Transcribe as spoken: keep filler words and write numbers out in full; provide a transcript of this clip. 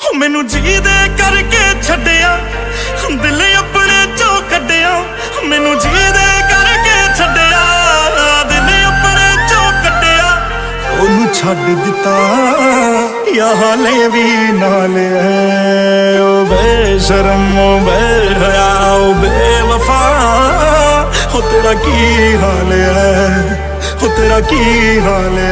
मैनू जी दे करके छड्डिया, दिल अपने चो कड्डिया। मैनू जी दे करके छड्डिया, दिल अपने चो कड्डिया। ओनू छड्ड दिता या हाले भी नाल है। ओ बेशरम ओ बेहया ओ बेवफा, हो तेरा की हाल है, हो तेरा की हाल है।